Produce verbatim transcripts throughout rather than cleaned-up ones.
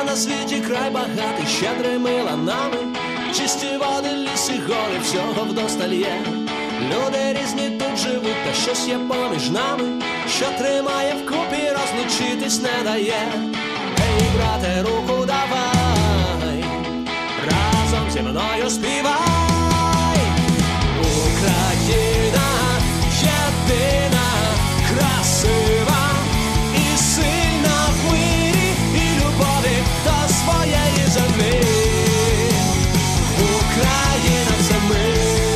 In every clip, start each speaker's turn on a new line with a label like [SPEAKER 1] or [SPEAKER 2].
[SPEAKER 1] на світі край багатий щедрими ланами, чисті води, ліси, гори, всього вдосталь є. Люди різні тут живуть, та щось є поміж нами, що тримає вкупі, розлучитись не дає. Ей, брате, руку давай, разом зі мною співай. Україна єдина, красива і сильна в мирі і любові до своєї землі. Україна – це ми.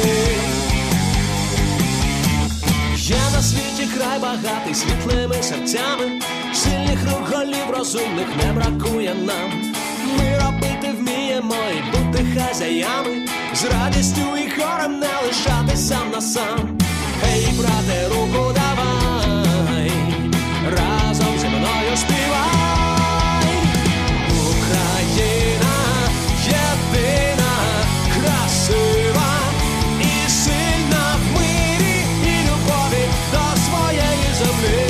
[SPEAKER 1] Є на світі край багатий світлими серцями, сильних рук, голів розумних не бракує нам. Ми робити вміємо і бути хазяями, з радістю і хором не лишатись сам на сам. Ей, брате, руку давай, разом зі мною співай. Україна єдина, красива і сильна в мирі і любові до своєї землі.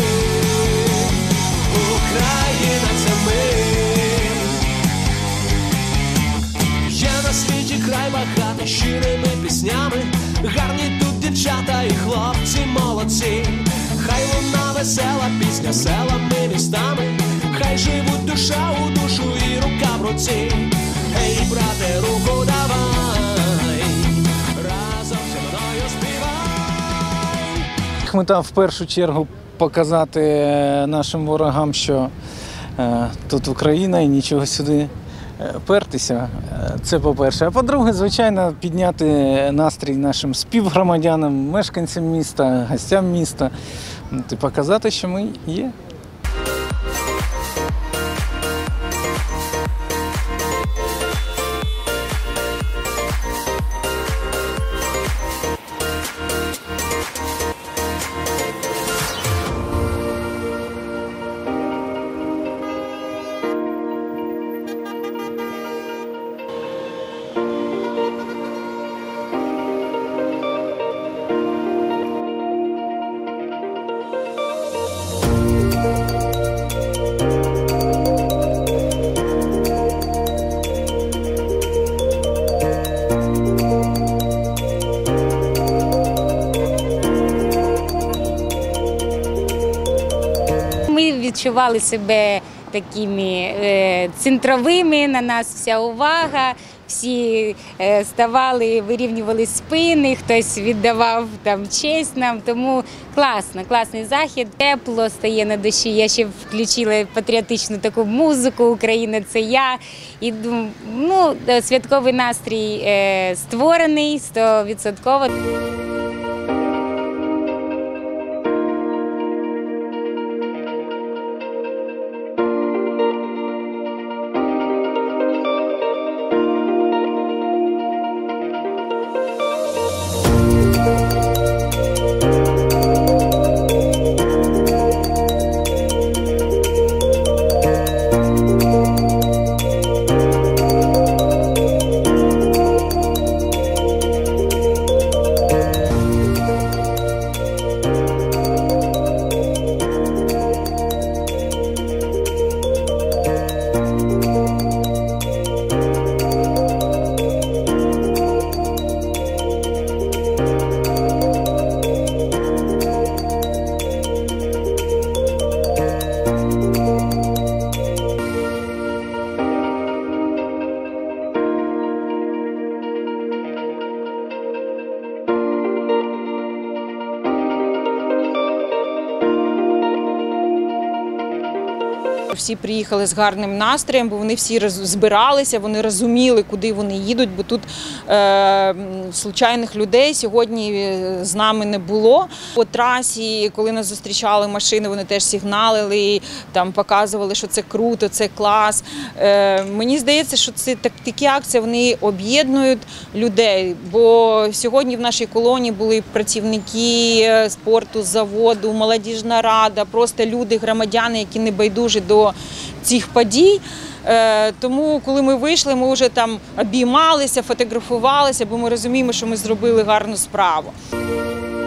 [SPEAKER 1] Україна – це ми. Є на світі край багатий щирими піснями, гарні тут дівчата і хлопці молодці. Хай луна весела пісня селами, містами, хай живуть душа у душу і рука в руці. Ей, брате, руку давай, разом зі мною співай.
[SPEAKER 2] Мета в першу чергу показати нашим ворогам, що е, тут Україна і нічого сюди пертися. Це по-перше. А по-друге, звичайно, підняти настрій нашим співгромадянам, мешканцям міста, гостям міста і показати, що ми є.
[SPEAKER 3] Ми відчували себе такими е, центровими, на нас вся увага, всі е, ставали, вирівнювали спини, хтось віддавав там честь нам, тому класно, класний захід, тепло стає на душі. Я ще включила патріотичну таку музику «Україна – це я». І ну, святковий настрій е, створений сто відсотків.
[SPEAKER 4] Всі приїхали з гарним настроєм, бо вони всі збиралися, вони розуміли, куди вони їдуть, бо тут е, случайних людей сьогодні з нами не було. По трасі, коли нас зустрічали машини, вони теж сигналили, там показували, що це круто, це клас. Е, мені здається, що це так, такі акції, вони об'єднують людей, бо сьогодні в нашій колонії були працівники спорту, заводу, молодіжна рада, просто люди, громадяни, які не байдужі до цих подій. Тому, коли ми вийшли, ми вже там обіймалися, фотографувалися, бо ми розуміємо, що ми зробили гарну справу.